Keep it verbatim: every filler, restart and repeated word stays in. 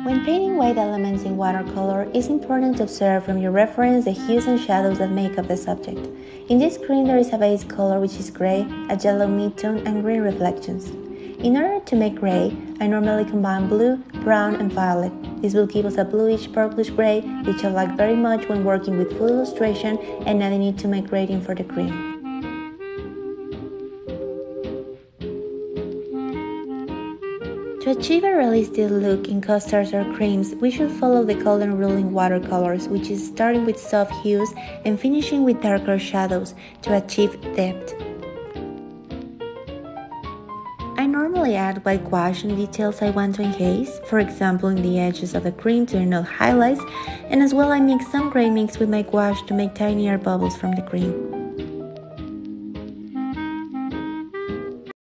When painting white elements in watercolor, it's important to observe from your reference the hues and shadows that make up the subject. In this screen there is a base color which is gray, a yellow midtone, and green reflections. In order to make gray, I normally combine blue, brown, and violet. This will give us a bluish purplish gray, which I like very much when working with full illustration and adding it to my grading for the cream. To achieve a realistic look in costards or creams, we should follow the golden rule in watercolors, which is starting with soft hues and finishing with darker shadows to achieve depth. I normally add white gouache on details I want to enhance, for example in the edges of the cream to denote highlights, and as well I mix some gray mix with my gouache to make tinier bubbles from the cream.